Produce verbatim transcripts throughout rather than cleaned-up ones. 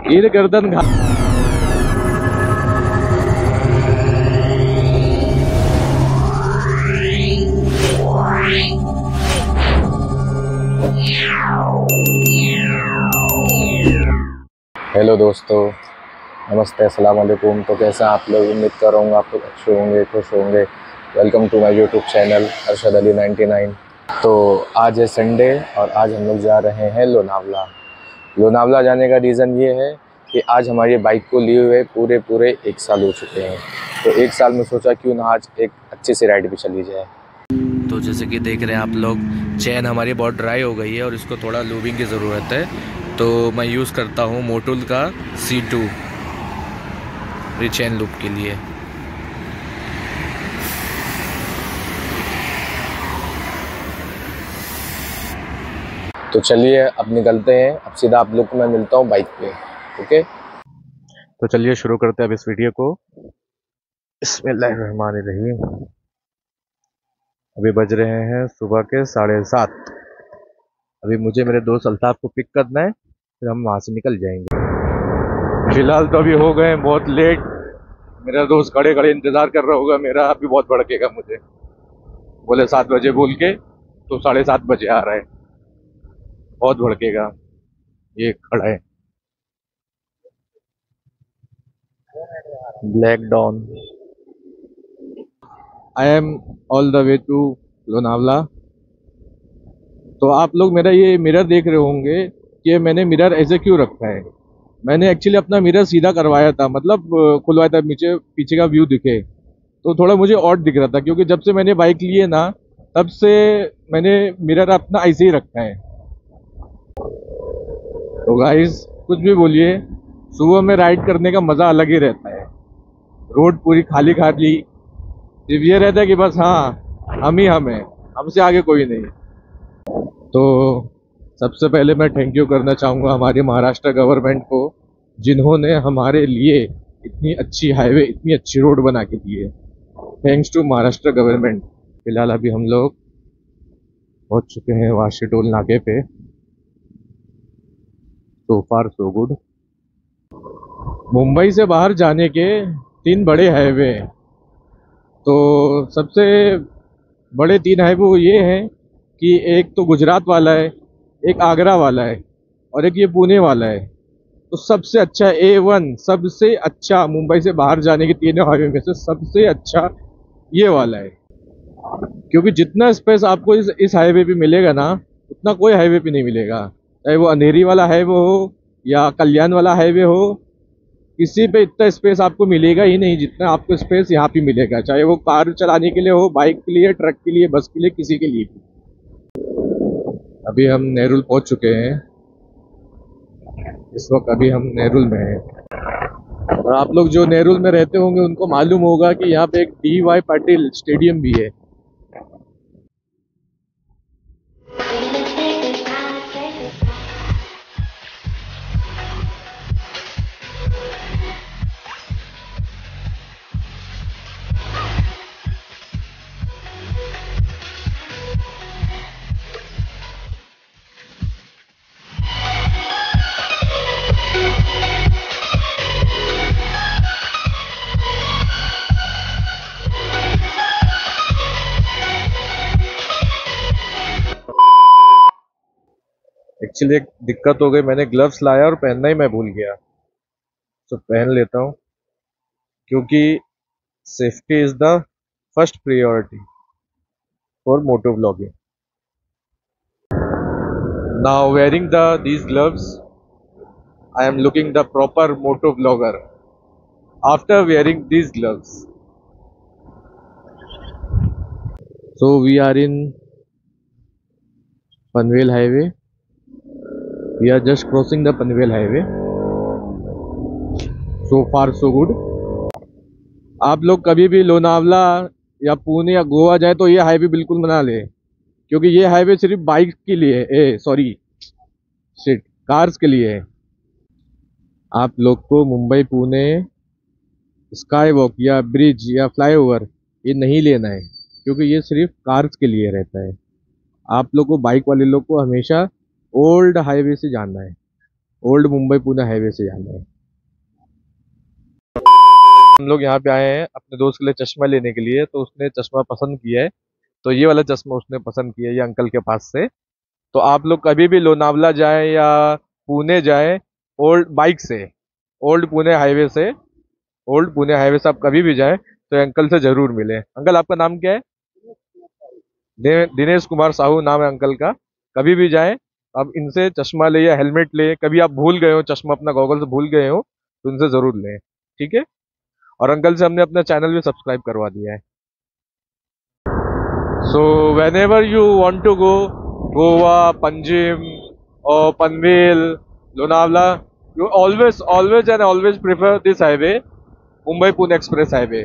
गिर गर्दन घा हेलो दोस्तों, नमस्ते, अस्सलाम वालेकुम। तो कैसे हैं आप लोग? उम्मीद कर रहा हूँ आप लोग अच्छे होंगे, खुश होंगे। Welcome to my YouTube channel Arshad Ali ninety nine. तो आज है संडे और आज हम लोग जा रहे हैं लोनावला। लोनावला जाने का रीज़न ये है कि आज हमारी बाइक को लिए हुए पूरे पूरे एक साल हो चुके हैं। तो एक साल में सोचा क्यों ना आज एक अच्छी सी राइड भी चली जाए। तो जैसे कि देख रहे हैं आप लोग, चैन हमारी बहुत ड्राई हो गई है और इसको थोड़ा लूबिंग की ज़रूरत है। तो मैं यूज़ करता हूँ मोटुल का सी टू चैन लूप के लिए। तो चलिए अब निकलते हैं। अब सीधा आप लोग को मैं मिलता हूँ बाइक पे। ओके, तो चलिए शुरू करते हैं अब इस वीडियो को। बिस्मिल्लाहिर्रहमानिर्रहीम। अभी बज रहे हैं सुबह के साढ़े सात। अभी मुझे मेरे दोस्त अल्ताफ को पिक करना है, फिर हम वहाँ से निकल जाएंगे। फिलहाल तो अभी हो गए हैं बहुत लेट। मेरा दोस्त खड़े खड़े इंतज़ार कर रहा होगा मेरा। अभी बहुत भड़केगा मुझे, बोले सात बजे बोल के तो साढ़े सात बजे आ रहा है। बहुत भड़केगा, ये खड़ा है। Black don. I am all the way to Lonavala. तो आप लोग मेरा ये मिरर देख रहे होंगे कि मैंने मिरर ऐसे क्यों रखा है। मैंने एक्चुअली अपना मिरर सीधा करवाया था, मतलब खुलवाया था, पीछे पीछे का व्यू दिखे। तो थोड़ा मुझे ऑड दिख रहा था, क्योंकि जब से मैंने बाइक ली है ना, तब से मैंने मिरर अपना ऐसे ही रखा है। तो गाइस कुछ भी बोलिए, सुबह में राइड करने का मज़ा अलग ही रहता है। रोड पूरी खाली खाली, सिर्फ ये रहता है कि बस हाँ हम ही हम हैं, हमसे आगे कोई नहीं। तो सबसे पहले मैं थैंक यू करना चाहूँगा हमारे महाराष्ट्र गवर्नमेंट को, जिन्होंने हमारे लिए इतनी अच्छी हाईवे, इतनी अच्छी रोड बना के दी है। Thanks to Maharashtra government. फिलहाल अभी हम लोग पहुँच चुके हैं वाशी टोल नाके पे। सो फार सो गुड। मुंबई से बाहर जाने के तीन बड़े हाईवे हैं। तो सबसे बड़े तीन हाईवे ये हैं कि एक तो गुजरात वाला है, एक आगरा वाला है और एक ये पुणे वाला है। तो सबसे अच्छा ए वन, सबसे अच्छा मुंबई से बाहर जाने के तीनों हाईवे में से सबसे अच्छा ये वाला है। क्योंकि जितना स्पेस आपको इस इस हाईवे पे मिलेगा ना, उतना कोई हाईवे पे नहीं मिलेगा। चाहे वो अंधेरी वाला हाईवे हो या कल्याण वाला हाईवे हो, किसी पे इतना स्पेस आपको मिलेगा ही नहीं जितना आपको स्पेस यहाँ पे मिलेगा। चाहे वो कार चलाने के लिए हो, बाइक के लिए, ट्रक के लिए, बस के लिए, किसी के लिए भी। अभी हम नेरुल पहुंच चुके हैं। इस वक्त अभी हम नेरुल में हैं। और आप लोग जो नेरुल में रहते होंगे उनको मालूम होगा कि यहाँ पे एक डी वाई पाटिल स्टेडियम भी है। एक्चुअली एक दिक्कत हो गई, मैंने ग्लव्स लाया और पहनना ही मैं भूल गया। तो पहन लेता हूँ, क्योंकि safety is the first priority for moto vlogging. Now wearing the these gloves, I am looking the proper moto vlogger after wearing these gloves. So we are in Panvel highway. We are just crossing the Panvel highway. So far so good। आप लोग कभी भी लोनावला या पुणे या गोवा जाए तो ये highway बिल्कुल बना ले, क्योंकि ये हाईवे सिर्फ बाइक के लिए है, सॉरी शिट कार्स के लिए है। आप लोग को मुंबई पुणे स्काई वॉक या ब्रिज या फ्लाईओवर ये नहीं लेना है, क्योंकि ये सिर्फ कार्स के लिए रहता है। आप लोग को, बाइक वाले लोग को हमेशा ओल्ड हाईवे से जाना है। ओल्ड मुंबई पुणे हाईवे से जाना है। हम लोग यहाँ पे आए हैं अपने दोस्त के लिए चश्मा लेने के लिए, तो उसने चश्मा पसंद किया है, तो ये वाला चश्मा उसने पसंद किया है ये अंकल के पास से। तो आप लोग कभी भी लोनावला जाएं या पुणे जाएं ओल्ड बाइक से, ओल्ड पुणे हाईवे से, ओल्ड पुणे हाईवे से आप कभी भी जाएं तो अंकल से जरूर मिलें। अंकल आपका नाम क्या है? दि- दिनेश कुमार साहू नाम है अंकल का। कभी भी जाएं आप इनसे चश्मा ले या हेलमेट ले, कभी आप भूल गए हो चश्मा अपना गॉगल से भूल गए हो तो इनसे जरूर लें, ठीक है। और अंकल से हमने अपना चैनल भी सब्सक्राइब करवा दिया है। So whenever you want to go Goa, Panjim और Panvel, Lonavala, you always always and always prefer this highway, Mumbai Pune express highway.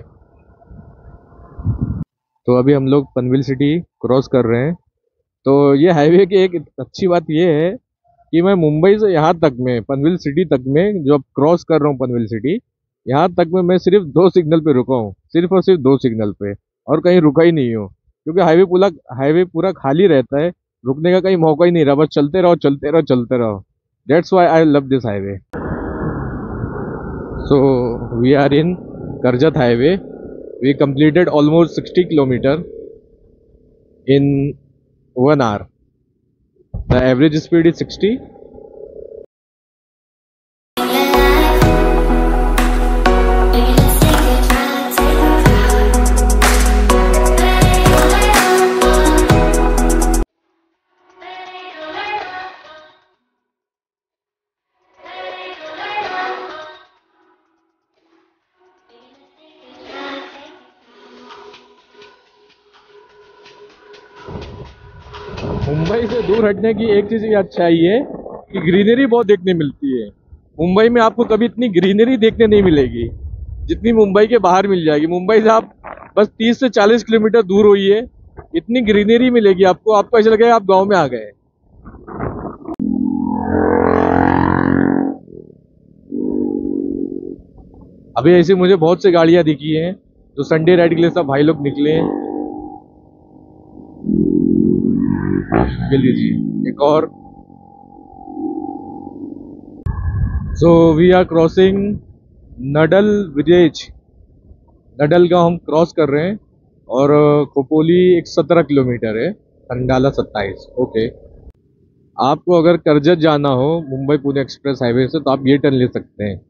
तो अभी हम लोग पनवेल सिटी क्रॉस कर रहे हैं। तो ये हाईवे की एक अच्छी बात ये है कि मैं मुंबई से यहाँ तक में पनवेल सिटी तक में जो अब क्रॉस कर रहा हूँ पनवेल सिटी, यहाँ तक में मैं सिर्फ दो सिग्नल पे रुका हूँ, सिर्फ और सिर्फ दो सिग्नल पे, और कहीं रुका ही नहीं हूँ, क्योंकि हाईवे पूरा हाईवे पूरा खाली रहता है, रुकने का कहीं मौका ही नहीं रहा, बस चलते रहो चलते रहो चलते रहो। That's why I love this highway. So we are in Karjat highway. We completed almost sixty kilometer in one hour. The average speed is sixty. Mumbai से दूर हटने की एक चीज़ ये अच्छाई है कि ग्रीनरी बहुत देखने मिलती है। मुंबई में आपको कभी इतनी ग्रीनरी देखने नहीं मिलेगी जितनी मुंबई के बाहर मिल जाएगी। मुंबई से आप बस तीस से चालीस किलोमीटर दूर होइए, इतनी ग्रीनरी मिलेगी आपको, आपको ऐसा लगेगा आप गांव में आ गए। अभी ऐसी मुझे बहुत सी गाड़ियां दिखी हैं जो संडे राइड के लिए सब भाई लोग निकले हैं। लीजिए एक और। So we are crossing Nadal village. Nadal गांव हम क्रॉस कर रहे हैं और खोपोली एक सत्रह किलोमीटर है, खंडाला सत्ताईस। ओके, आपको अगर करजत जाना हो मुंबई पुणे एक्सप्रेस हाईवे से तो आप ये टर्न ले सकते हैं,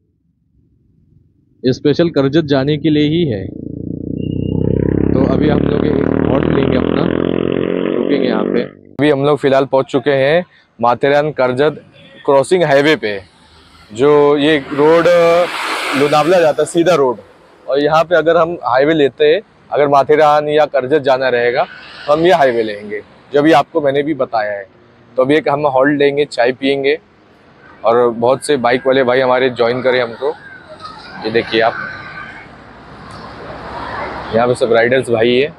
ये स्पेशल करजत जाने के लिए ही है। तो अभी हम लोग हॉल्ट लेंगे अपना, रुकेंगे यहाँ पे। अभी हम लोग फिलहाल पहुंच चुके हैं माथेरान करजत क्रॉसिंग हाईवे पे, जो ये रोड लोनावला जाता है सीधा रोड। और यहाँ पे अगर हम हाईवे लेते हैं, अगर माथेरान या करजत जाना रहेगा तो हम ये हाईवे लेंगे, जो भी आपको मैंने भी बताया है। तो अभी एक हम हॉल्ट लेंगे, चाय पियेंगे, और बहुत से बाइक वाले भाई हमारे ज्वाइन करें हमको। ये देखिए आप, यहाँ पे सब राइडर्स भाई है।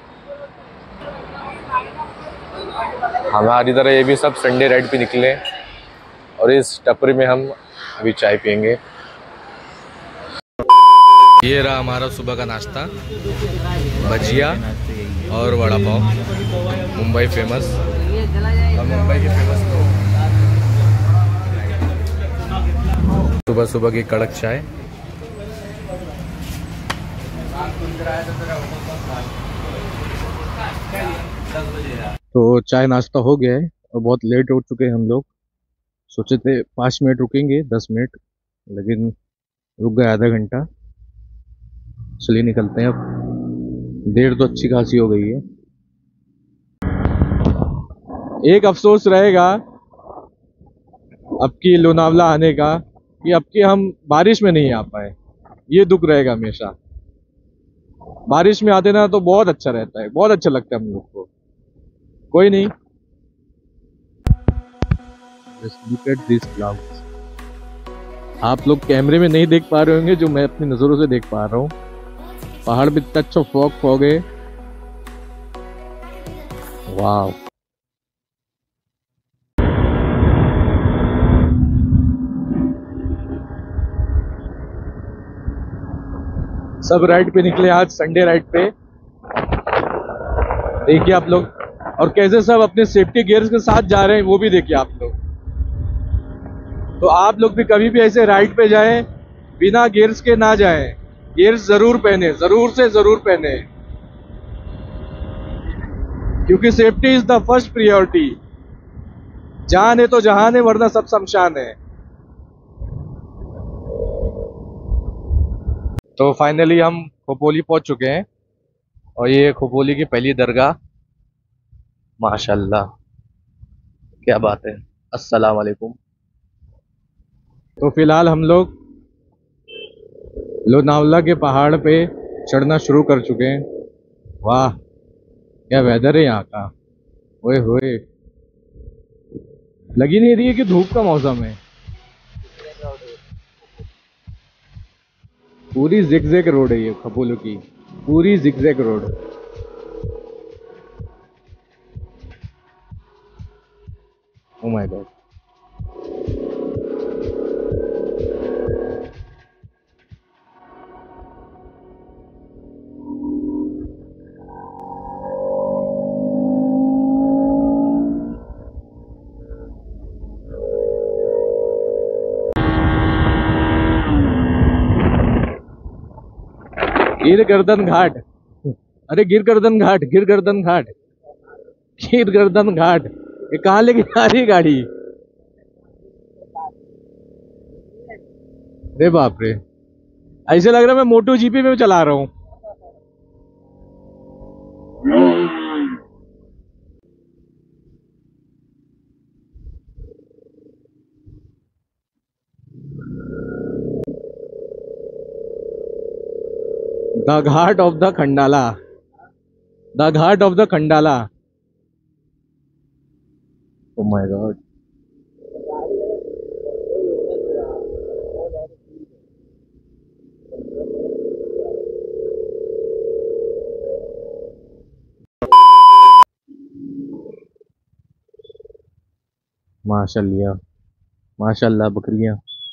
हमारी तरह ये भी सब संडे राइड पे निकले, और इस टपरी में हम अभी चाय पियेंगे। ये रहा हमारा सुबह का नाश्ता, भजिया और वड़ा पाव, मुंबई फेमस। और मुंबई के फेमस तो सुबह सुबह की कड़क चाय। तो चाय नाश्ता हो गया है और बहुत लेट उठ चुके हैं हम लोग। सोचे थे पाँच मिनट रुकेंगे, दस मिनट, लेकिन रुक गए आधा घंटा। चलिए निकलते हैं अब, देर तो अच्छी खासी हो गई है। एक अफसोस रहेगा अब की लोनावला आने का कि अब की हम बारिश में नहीं आ पाए, ये दुख रहेगा हमेशा। बारिश में आते ना तो बहुत अच्छा रहता है, बहुत अच्छा लगता है हम लोग को। कोई नहीं, Just look at these clouds. आप लोग कैमरे में नहीं देख पा रहे होंगे जो मैं अपनी नजरों से देख पा रहा हूँ। पहाड़ पे इतना अच्छा फॉग फॉग है, वाह। सब राइड पे निकले आज, संडे राइड पे। देखिए आप लोग, और कैसे सब अपने सेफ्टी गियर्स के साथ जा रहे हैं वो भी देखिए आप लोग। तो आप लोग भी कभी भी ऐसे राइड पे जाएं बिना गियर्स के ना जाएं। गियर्स जरूर पहने, जरूर से जरूर पहने, क्योंकि safety is the first priority. जान है तो जहान है, वरना सब शमशान है। तो फाइनली हम खोपोली पहुंच चुके हैं और ये खोपोली की पहली दरगाह। माशाल्लाह, क्या बात है। अस्सलाम वालेकुम। तो फिलहाल हम लोग लोनावला के पहाड़ पे चढ़ना शुरू कर चुके हैं। वाह, क्या वेदर है यहाँ का। ओए होए, लगी नहीं रही है कि धूप का मौसम है। पूरी जिगजैग रोड है ये खपोलो की, पूरी zigzag road. Oh my god. गिर गर्दन घाट, अरे गिर गर्दन घाट, गिर गर्दन घाट, गिर गर्दन घाट। ये कहाँ लेके जा रही है गाड़ी। अरे बाप रे, ऐसे लग रहा है मैं मोटो जीपी में चला रहा हूँ। The ghat of the Khandala, the ghat of the Khandala. Oh my god. माशाल्लाह, माशाल्लाह, बकरियां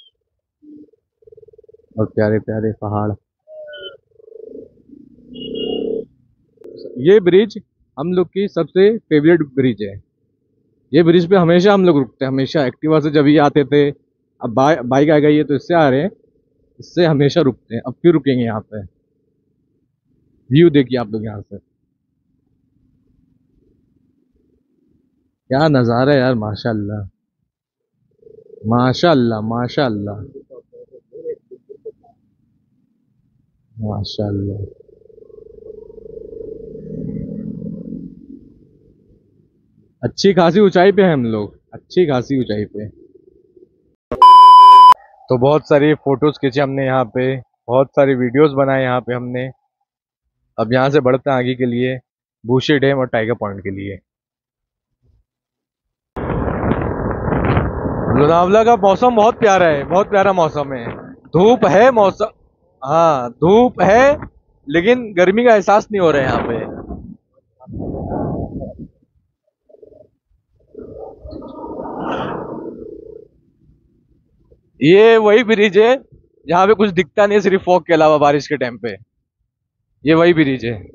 और प्यारे प्यारे पहाड़। ये ब्रिज हम लोग की सबसे फेवरेट ब्रिज है। ये ब्रिज पे हमेशा हम लोग रुकते हैं, हमेशा। एक्टिवा से जब ये आते थे, अब बाइ बाइक आ गई है तो इससे आ रहे हैं, इससे हमेशा रुकते हैं। अब फिर रुकेंगे यहाँ पे। व्यू देखिए आप लोग यहाँ से, क्या नज़ारा है यार। माशाल्लाह, माशाल्लाह, माशाल्लाह, माशाल्लाह। अच्छी खासी ऊंचाई पे हैं हम लोग, अच्छी खासी ऊंचाई पे। तो बहुत सारी फोटोज खींचे हमने यहाँ पे, बहुत सारी वीडियोस बनाए यहाँ पे हमने। अब यहाँ से बढ़ते हैं आगे के लिए, बूशी डैम और टाइगर पॉइंट के लिए। लोनावला का मौसम बहुत प्यारा है, बहुत प्यारा मौसम है। धूप है, मौसम, हाँ धूप है, लेकिन गर्मी का एहसास नहीं हो रहा है यहाँ पे। ये वही ब्रिज है जहाँ पे कुछ दिखता नहीं है, सिर्फ फॉग के अलावा बारिश के टाइम पे। ये वही ब्रिज है।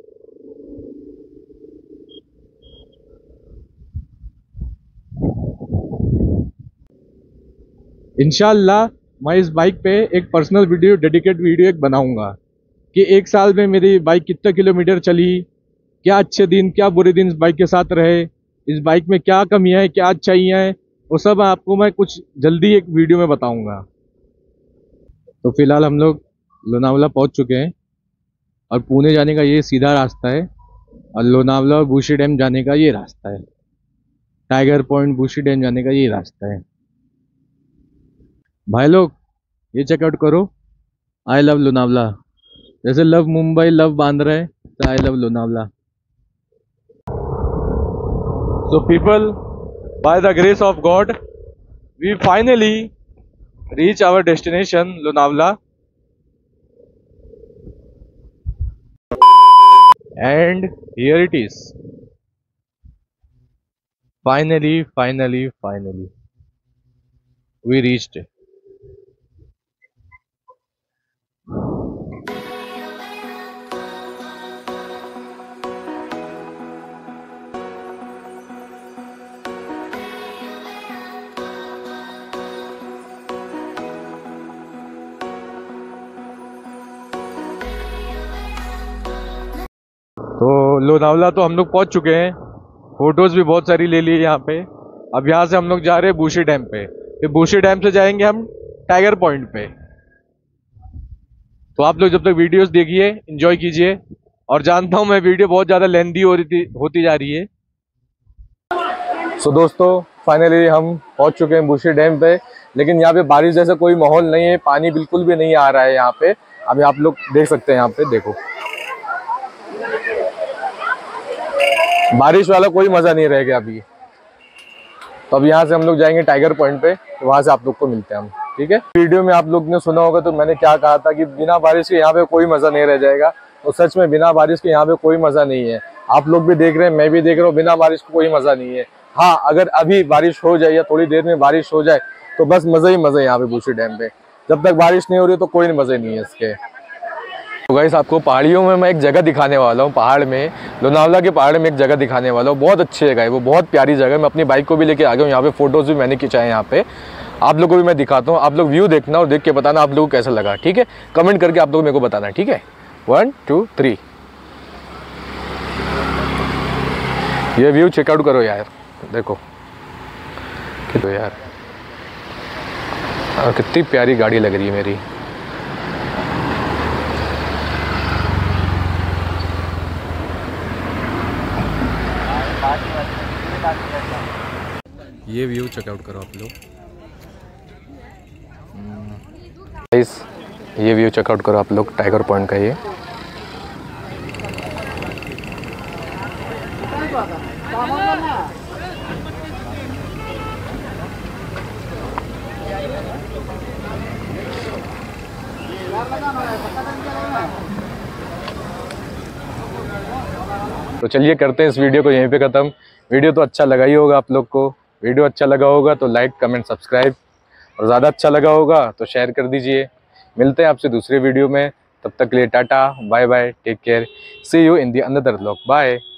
इंशाल्लाह मैं इस बाइक पे एक पर्सनल वीडियो, डेडिकेट वीडियो एक बनाऊंगा कि एक साल में मेरी बाइक कितने किलोमीटर चली, क्या अच्छे दिन क्या बुरे दिन इस बाइक के साथ रहे, इस बाइक में क्या कमियां हैं क्या अच्छाइयां हैं, वो सब आपको मैं कुछ जल्दी एक वीडियो में बताऊंगा। तो फिलहाल हम लोग लोनावला पहुंच चुके हैं और पुणे जाने का ये सीधा रास्ता है, और लोनावला और बूशी डैम जाने का ये रास्ता है। टाइगर पॉइंट, बूशी डैम जाने का ये रास्ता है। भाई लोग ये चेकआउट करो, आई लव लोनावला। जैसे लव मुंबई, लव बांद्रा है, तो I love Lonavala. So people, by the grace of God, we finally reach our destination, Lonavala. And here it is. Finally, finally, finally, we reached it. Lonavala तो हम लोग पहुंच चुके हैं, फोटोज़ भी बहुत सारी ले ली यहाँ पे। अब यहाँ से हम लोग जा रहे हैं बूशी डैम पे, फिर बूशी डैम से जाएंगे हम टाइगर पॉइंट पे। तो आप लोग जब तक वीडियोस देखिए, एंजॉय कीजिए। और जानता हूँ मैं वीडियो बहुत ज़्यादा लेंदी हो रही थी होती जा रही है। सो so, दोस्तों फाइनली हम पहुंच चुके हैं बूशी डैम पे, लेकिन यहाँ पे बारिश जैसा कोई माहौल नहीं है, पानी बिल्कुल भी नहीं आ रहा है यहाँ पे। अभी आप लोग देख सकते हैं यहाँ पे, देखो बारिश वाला कोई मज़ा नहीं रह गया अभी। तो अब यहाँ से हम लोग जाएंगे टाइगर पॉइंट पे, तो वहाँ से आप लोग को मिलते हैं हम, ठीक है। वीडियो में आप लोग ने सुना होगा तो मैंने क्या कहा था कि बिना बारिश के यहाँ पे कोई मज़ा नहीं रह जाएगा। तो सच में बिना बारिश के यहाँ पे कोई मज़ा नहीं है। आप लोग भी देख रहे हैं, मैं भी देख रहा हूँ, बिना बारिश को कोई मज़ा नहीं है। हाँ, अगर अभी बारिश हो जाए या थोड़ी देर में बारिश हो जाए तो बस मज़ा ही मज़ा है यहाँ पे बूशी डैम पे। जब तक बारिश नहीं हो रही तो कोई मज़े नहीं है इसके। तो गाइस आपको पहाड़ियों में मैं एक जगह दिखाने वाला हूँ, पहाड़ में, लोनावला के पहाड़ में एक जगह दिखाने वाला हूँ। बहुत अच्छी जगह है वो, बहुत प्यारी जगह है। मैं अपनी बाइक को भी लेके आ गया हूँ, यहाँ पे फोटोज़ भी मैंने खिंचाए यहाँ पे। आप लोगों को भी मैं दिखाता हूँ, आप लोग व्यू देखना और देख के बताना आप लोगों को कैसा लगा, ठीक है। कमेंट करके आप लोग मेरे को बताना, ठीक है। वन टू थ्री, ये व्यू चेकआउट करो यार, देखो तो यार, और कितनी प्यारी गाड़ी लग रही है मेरी। ये व्यू चेकआउट करो आप लोग। गाइस ये व्यू चेकआउट करो आप लोग टाइगर पॉइंट का। ये तो चलिए करते हैं इस वीडियो को यहीं पे ख़त्म। वीडियो तो अच्छा लगा ही होगा आप लोग को। वीडियो अच्छा लगा होगा तो लाइक कमेंट सब्सक्राइब, और ज़्यादा अच्छा लगा होगा तो शेयर कर दीजिए। मिलते हैं आपसे दूसरे वीडियो में, तब तक के लिए tata bye bye, take care, see you in the another vlog, bye.